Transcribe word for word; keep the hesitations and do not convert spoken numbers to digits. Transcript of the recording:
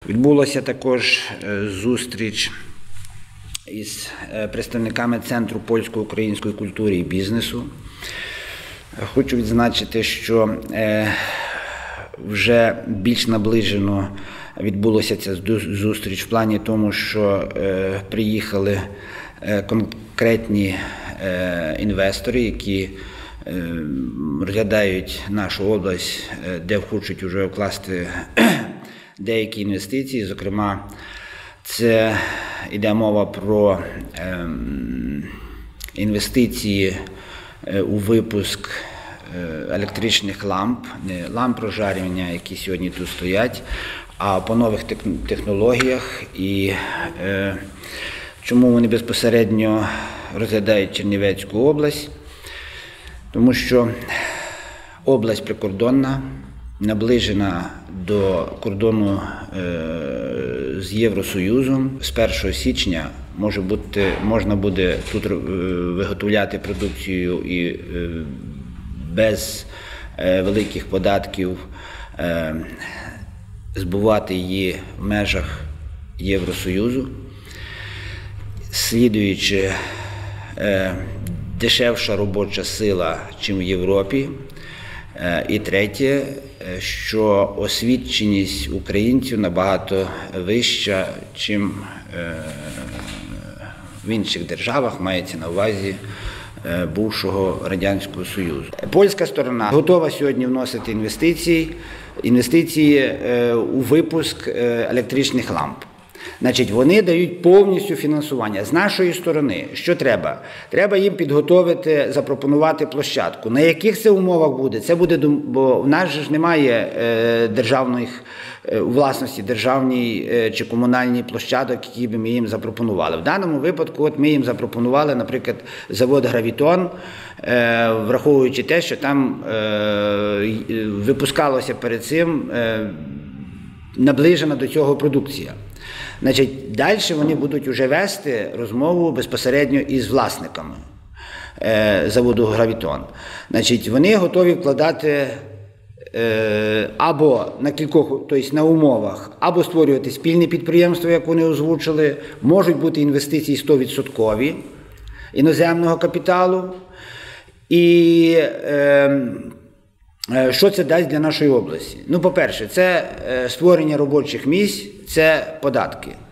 Відбулася також зустріч із представниками Центру польсько-української культури і бізнесу. Хочу відзначити, що вже більш наближено відбулася ця зустріч в плані тому, що приїхали конкретні інвестори, які розглядають нашу область, де хочуть вже вкласти деякі інвестиції. Зокрема, це йде мова про інвестиції у випуск електричних ламп, не ламп розжарювання, які сьогодні тут стоять, а по нових технологіях. І е, чому вони безпосередньо розглядають Чернівецьку область? Тому що область прикордонна, наближена до кордону е, з Євросоюзом. З першого січня може бути, можна буде тут е, виготовляти продукцію і е, без е, великих податків е, збувати її в межах Євросоюзу, слідуючи е, дешевша робоча сила, чим в Європі. І третє, що освіченість українців набагато вища, чим в інших державах, мається на увазі бувшого Радянського Союзу. Польська сторона готова сьогодні вносити інвестиції, інвестиції у випуск електричних ламп. Значить, вони дають повністю фінансування. З нашої сторони, що треба? Треба їм підготовити, запропонувати площадку. На яких це умовах буде? Це буде, бо в нас же ж немає державних, у власності державній чи комунальній площадок, які б ми їм запропонували. В даному випадку от ми їм запропонували, наприклад, завод «Гравітон», враховуючи те, що там випускалося перед цим наближена до цього продукція. Значить, далі вони будуть вже вести розмову безпосередньо із власниками е, заводу «Гравітон». Значить, вони готові вкладати е, або на кількох, тобто на умовах, або створювати спільне підприємство, як вони озвучили, можуть бути інвестиції сто відсотків іноземного капіталу. І е, що це дасть для нашої області? Ну, по-перше, це створення робочих місць, це податки.